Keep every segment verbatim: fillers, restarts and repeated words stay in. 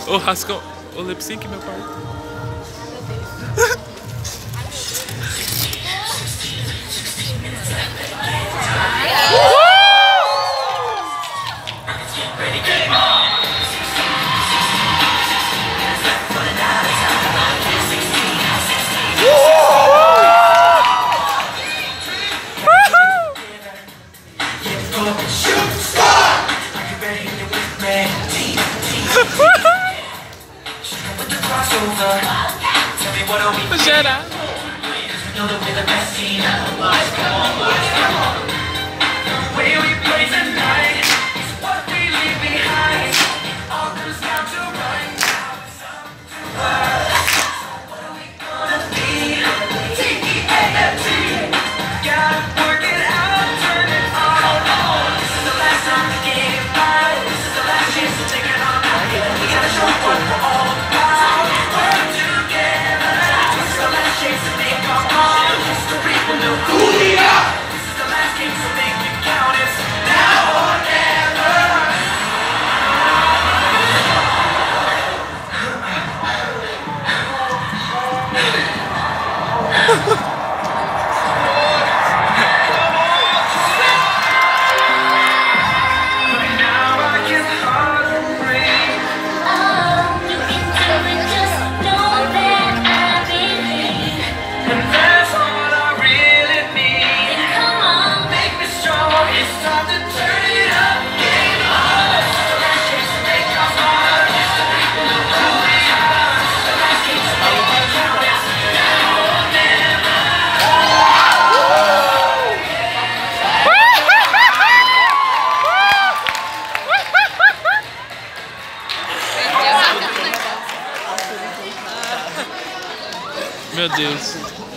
Ô, Rascão, o lip sync, meu pai. Geral. Meu Deus.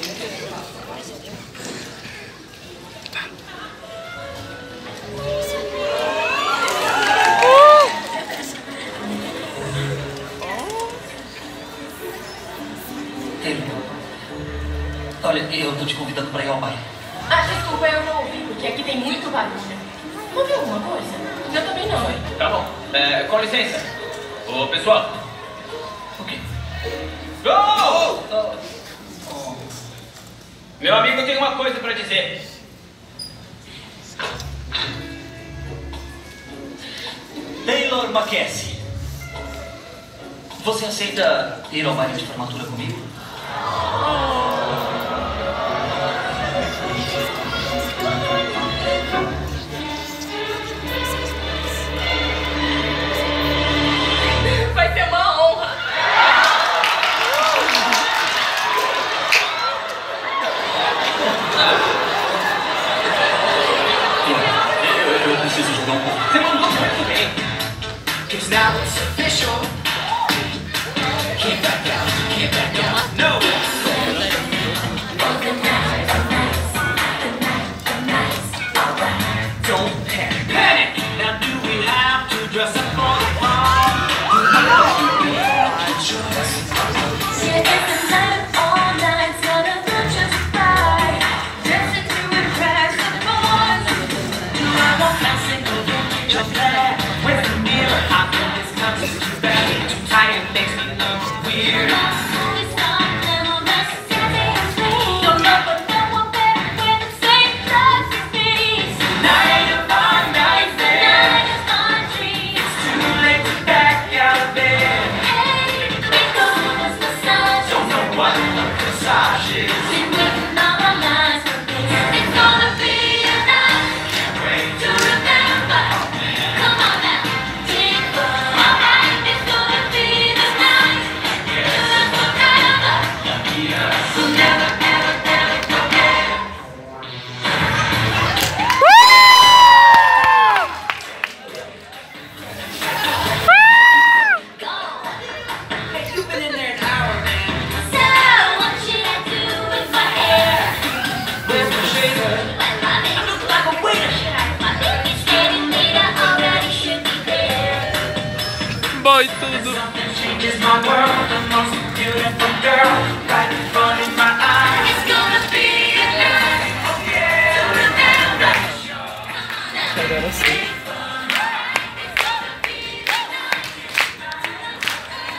Ei, olha, eu tô te convidando pra ir ao baile. Ah, desculpa, eu não ouvi, porque aqui tem muito barulho. Ouviu alguma coisa? Eu também não. Tá bom. É, com licença. Ô, pessoal. O quê? Go! Oh. Oh. Meu amigo tem uma coisa pra dizer. Taylor Mackenzie, você aceita ir ao baile de formatura comigo? Vai ser uma honra. Eu, eu preciso jogar um pouco. Você mandou muito bem. Cause now it's official. Can't back out, can't back out, no. Don't panic, panic. Now do we have to dress up for the ball? Do we have to be our choice? Yeah, it's a night, all night, so the future's bright. Dancing to impress the boys. Do I want that single don't just that? Where's the mirror? How can this come too bad? Too tired makes me look weird. It's not glamorous, sexy and clean. You'll never know a better way to say love to me. Night of our night, The night is my dream. too late to back out of bed. Hey, we go this massage. Don't know what a massage is. Been waiting all our lives for this. It's gonna be a night Can't wait. to remember. Come on now, take fun. Alright, it's gonna be the night. Last forever. We'll never, ever, ever forget. Hey, you've been in there an hour, man. So, what should I do with my hair? Where's my shaver? Well, my I baby, look like a waiter. my baby's getting later already, should be there. Boy, tudo. Something changes my world. The most beautiful girl right in front of my eyes. It's gonna be a night Oh yeah. to remember. Agora sim.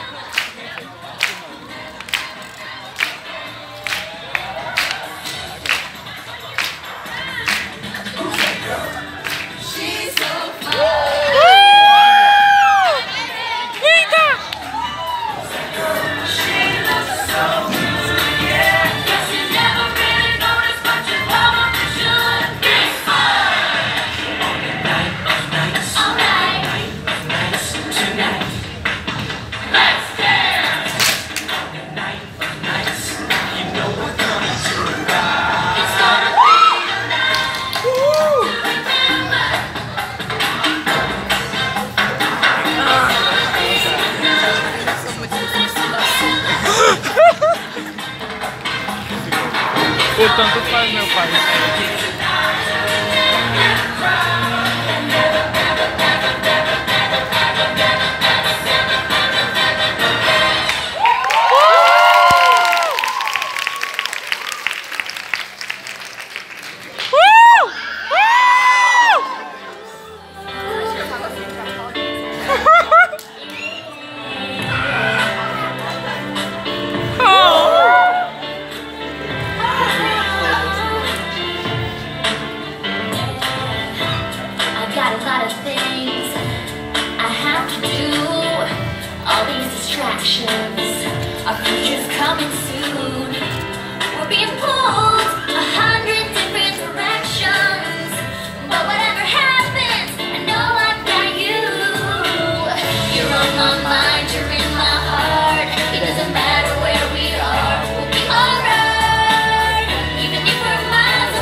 distractions. Our future's coming soon. We're being pulled a hundred different directions. But whatever happens, I know I've got you. You're on my mind, you're in my heart. It doesn't matter where we are, we'll be alright. Even if we're miles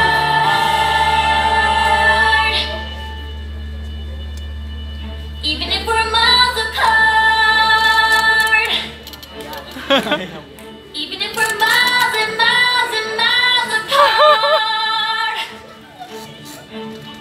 apart. Even if we're miles apart. Even if we're miles and miles and miles apart.